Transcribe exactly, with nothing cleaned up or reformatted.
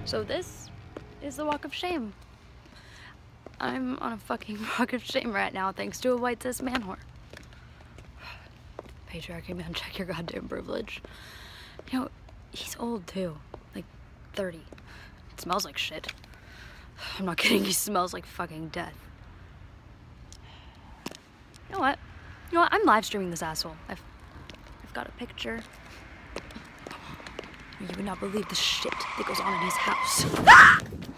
So this is the walk of shame. I'm on a fucking walk of shame right now thanks to a white cis man whore. Patriarchy, man, check your goddamn privilege. You know, he's old too, like thirty. It smells like shit. I'm not kidding, he smells like fucking death. You know what? You know what? I'm live streaming this asshole. I've, I've got a picture. You would not believe the shit that goes on in his house.